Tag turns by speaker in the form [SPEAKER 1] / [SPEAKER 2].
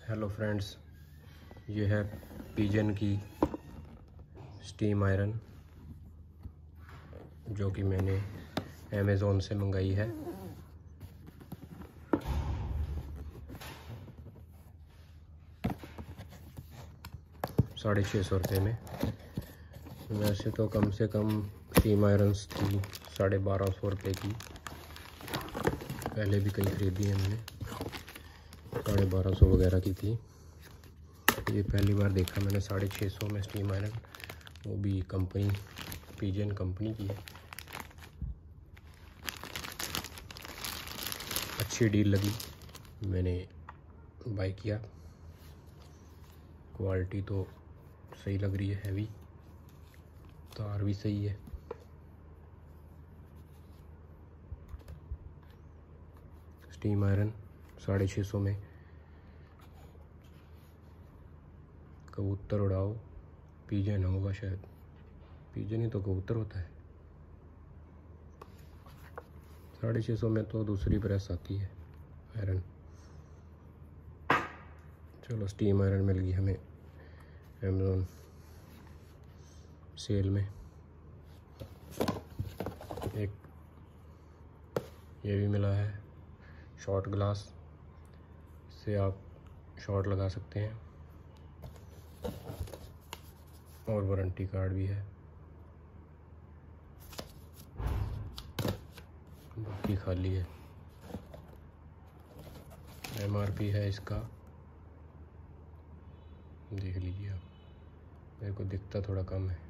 [SPEAKER 1] Hello friends, ये है pigeon की स्टीम आयरन जो कि मैंने अमेज़ोन से मंगाई है। ₹650 में। वैसे तो कम से कम स्टीम आयरन्स थी ₹1250 की। पहले भी कई ख़रीदी है मैंने, 1250 वगैरह की थी। ये पहली बार देखा मैंने 650 में स्टीम आयरन, वो भी कंपनी पिजन कंपनी की है। अच्छी डील लगी, मैंने बाय किया। क्वालिटी तो सही लग रही है, हैवी, तार भी सही है। स्टीम आयरन 650 में। कबूतर उड़ाओ, पिजन होगा शायद, पिजन ही तो कबूतर होता है। 650 में तो दूसरी प्रेस आती है आयरन। चलो, स्टीम आयरन मिल गई हमें अमेज़ोन सेल में। एक ये भी मिला है शॉट ग्लास, इससे आप शॉट लगा सकते हैं, और वारंटी कार्ड भी है। बाकी खाली है। MRP है इसका, देख लीजिए आप, मेरे को दिखता थोड़ा कम है।